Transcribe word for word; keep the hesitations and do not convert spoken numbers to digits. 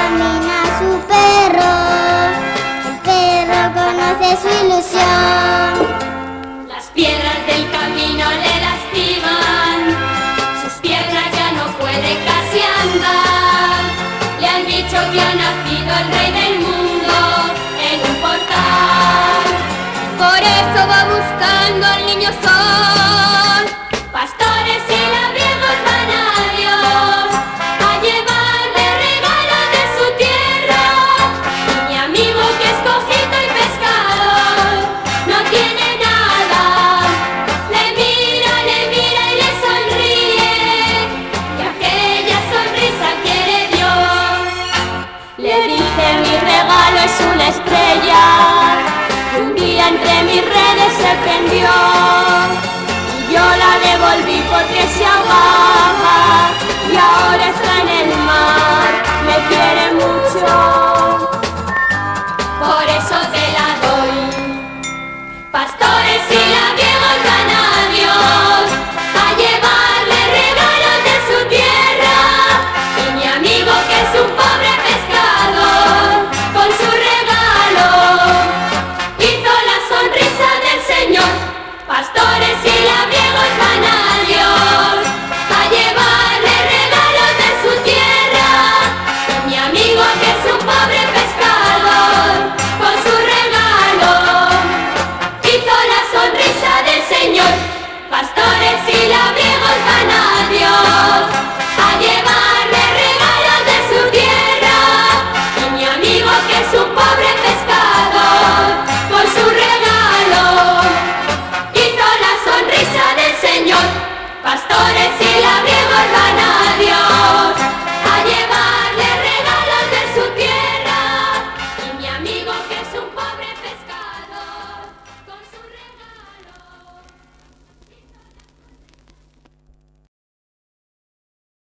camina su perro, el perro conoce su ilusión. Las piedras del camino le lastiman, sus piernas ya no puede casi andar. Le han dicho que ha nacido el rey del mundo en un portal. Por eso va buscando al niño sol. Pastores y labriegos van a Dios a llevarle regalo de su tierra. Y mi amigo que es cojito y pescador no tiene nada. Le mira, le mira y le sonríe, y aquella sonrisa quiere Dios. Le dice: mi regalo es una estrella que un día entre mis redes se prendió, y yo la devolví porque se ahogó.